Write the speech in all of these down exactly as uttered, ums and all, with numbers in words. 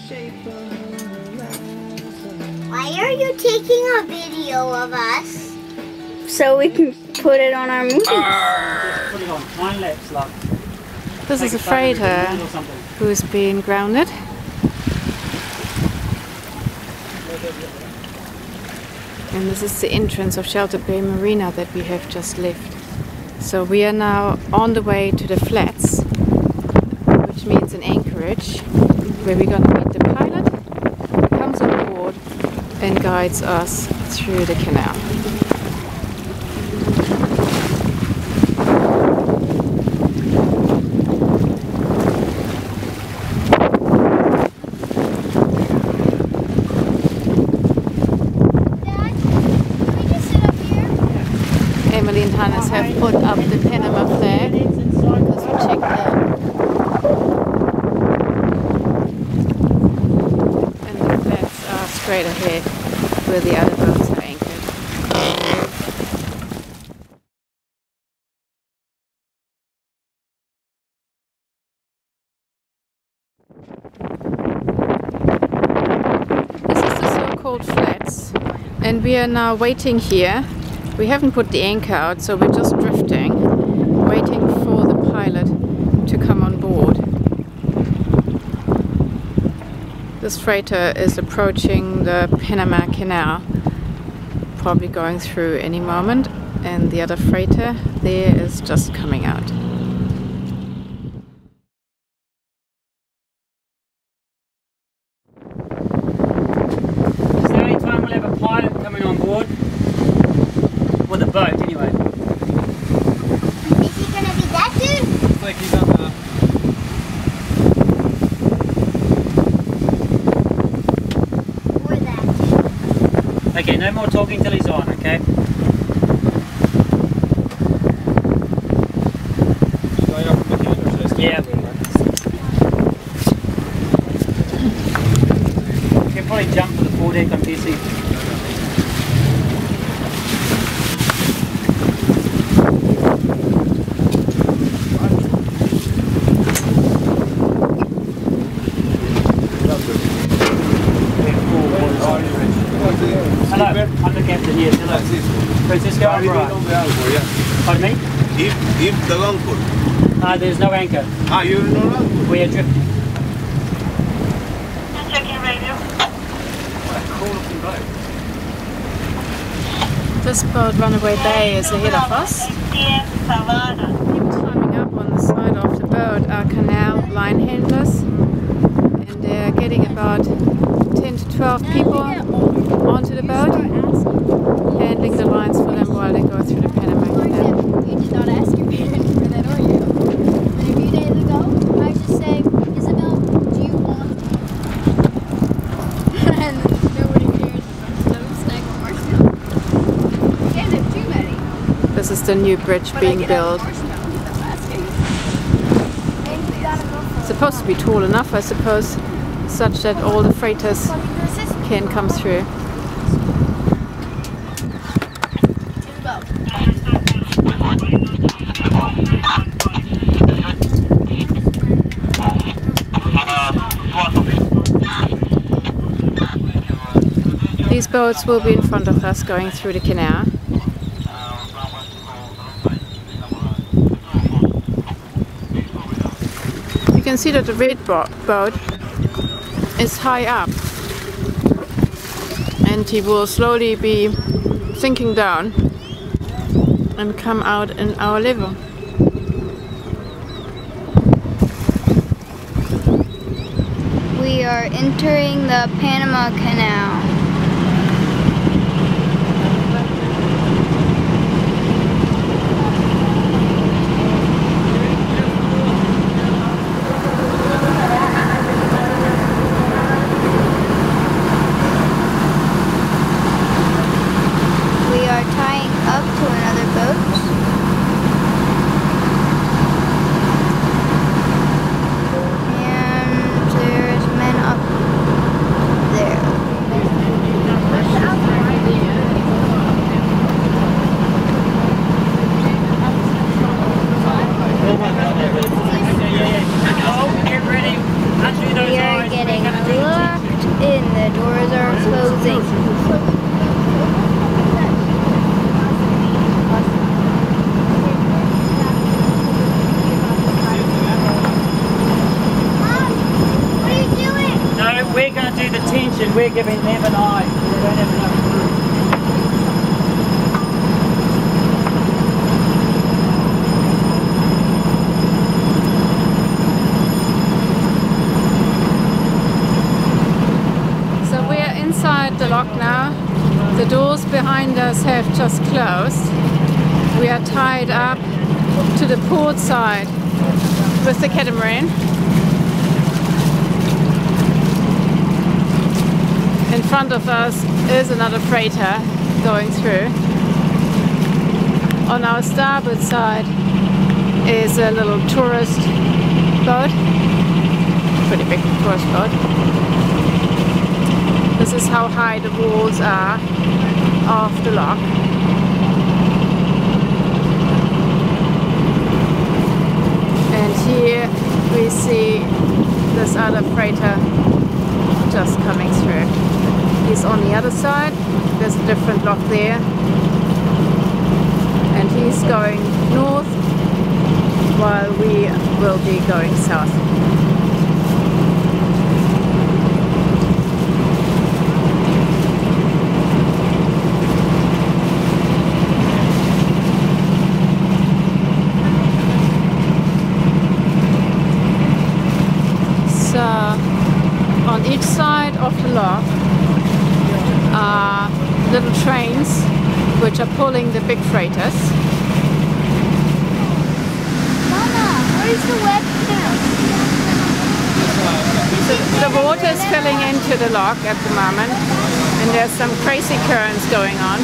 Why are you taking a video of us? So we can put it on our movie. Put it on time lapse, like. This is a freighter who's been grounded. And this is the entrance of Shelter Bay Marina that we have just left. So we are now on the way to the flats, which means an anchorage, where we're going to meet the pilot who comes on board and guides us through the canal. Emily and Hannes have put up the Panama flag because we checked that. And the flats are straight ahead where the other boats are anchored. This is the so-called flats, and we are now waiting here. We haven't put the anchor out, so we're just drifting, waiting for the pilot to come on board. This freighter is approaching the Panama Canal, probably going through any moment, and the other freighter there is just coming out. Is there any time we'll have a pilot coming on board? With a boat, anyway. Is he gonna be that dude? Looks like he's on the... Or that dude? Okay, no more talking till he's on, okay? He's going up from the camera, so it's Yeah. You can probably jump for the foredeck, I'm guessing. Hello, I'm the captain, yes, hello. Francisco, I'm right. Pardon me? If, if the anchor. Ah, there's no anchor. Ah, you're no anchor. We are drifting. Checking radio. What a cool looking boat. This boat, Runaway Bay, is ahead of us. Climbing up on the side of the boat are canal line handlers, and they're getting about ten to twelve people onto the boat, handling the lines for them while they go through the Panama Canal. You did not ask your parents for that, or you? A few days ago, I was just saying, Isabel, do you want? And nobody cares. So snack on marshmallow. You can't have too many. This is the new bridge But being I can have built. marshmallow, that's asking. It's supposed to be tall enough, I suppose, such that all the freighters can come through. These boats will be in front of us going through the canal. You can see that the red bo boat is high up, and he will slowly be sinking down and come out in our level. We are entering the Panama Canal. We are tying up to another boat. And there's men up there. you never know. You don't ever know. So we are inside the lock now. The doors behind us have just closed. We are tied up to the port side with the catamaran. In front of us is another freighter going through. On our starboard side is a little tourist boat, pretty big tourist boat. This is how high the walls are of the lock. And here we see this other freighter just coming through. He's on the other side. There's a different lock there. And he's going north while we will be going south. So on each side of the lock are little trains which are pulling the big freighters. Mama, where's the webcam? The, the water is filling into the lock at the moment, and there's some crazy currents going on.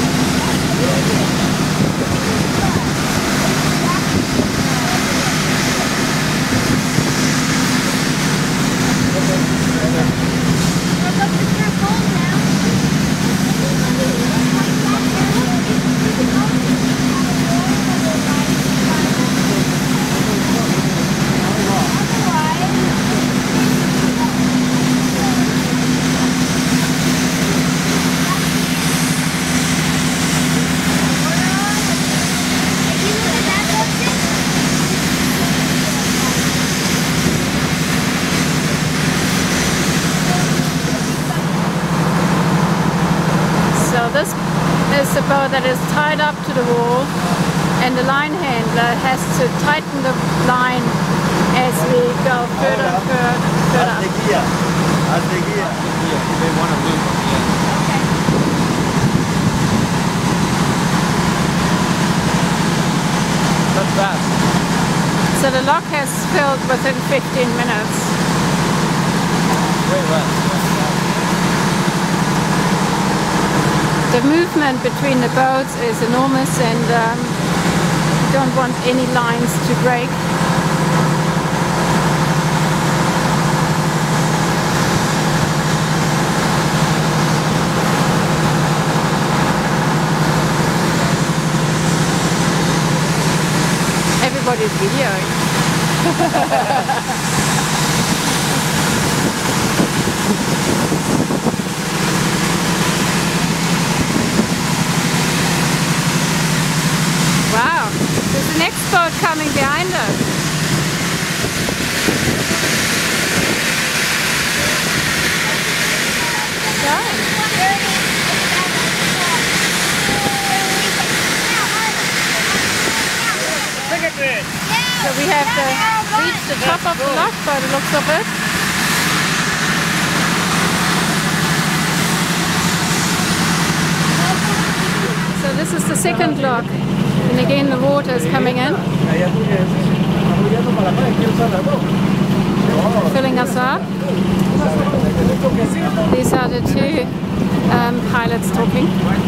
This is the boat that is tied up to the wall, and the line handler has to tighten the line as we go further, further, further. Haz de guía. Haz de guía. They want to move on the end. That's fast. So the lock has filled within fifteen minutes. Way less. The movement between the boats is enormous, and um, you don't want any lines to break. Everybody's videoing. Wow, there's the next boat coming behind us. Going. So we have to reach the top of the lock by the looks of it. So this is the second lock, and again the water is coming in, filling us up. These are the two um, pilots talking.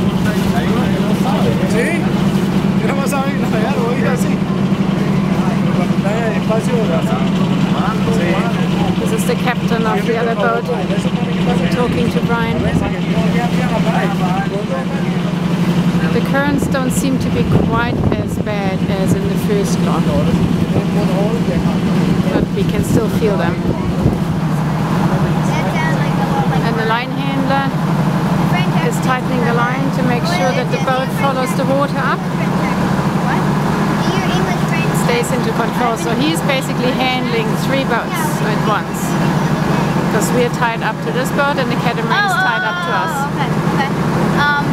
This is the captain of the other boat talking to Brian. The currents don't seem to be quite as bad as in the first lock, but we can still feel them. And the line handler is tightening the line to make sure that the boat follows the water up, stays into control. So he's basically handling three boats at once. Because we are tied up to this boat and the catamaran is tied up to us. Okay, okay. Um.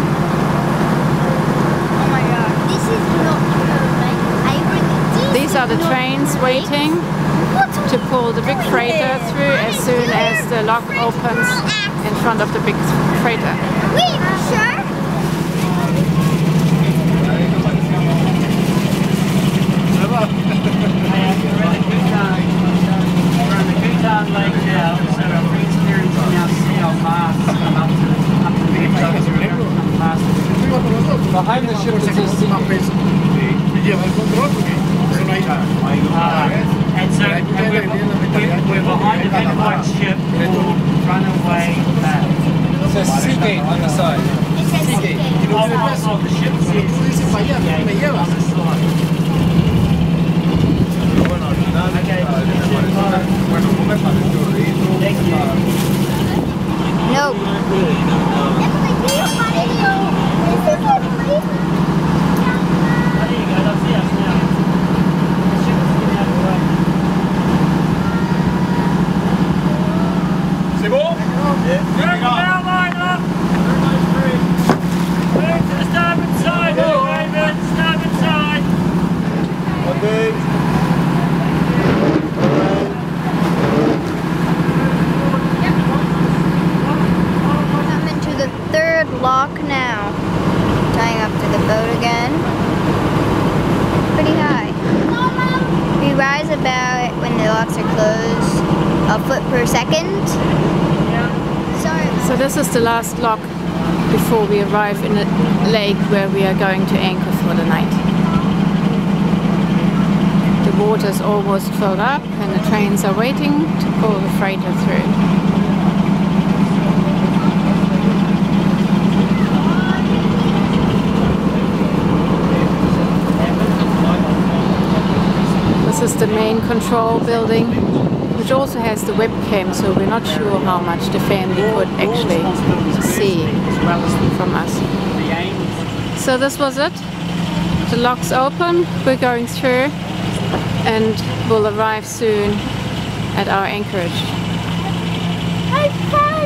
Oh my god. This is not perfect. I really, These are the trains waiting to pull the big freighter through as soon as the lock opens in front of the big freighter. Wait, sure? Lake now, so our friends here can now see our masts come up to, up to the big mast. Behind the ship it says sea gate. Uh, and so and we're, we're, we're behind the big white ship, we'll run away back. It says sea gate on the side. It says Seagate. okay. Oh, oh, oh, the ship says sea gate on the side. Okay, thank you. Nope. Emily, do you want to go? This is Emily. Oh, there you go, they'll see us now. The ship is getting out of the way. C'est bon? Turn down, line up! Move to the starboard side, Raven, starboard side! Okay. Coming to the third lock now. Tying up to the boat again. Pretty high. We rise about, when the locks are closed, a foot per second. Sorry. So this is the last lock before we arrive in the lake where we are going to anchor for the night. The water is almost filled up and the trains are waiting to pull the freighter through. This is the main control building, which also has the webcam, so we're not sure how much the family could actually see from us. So this was it. The lock's open, we're going through and we'll arrive soon at our anchorage. I found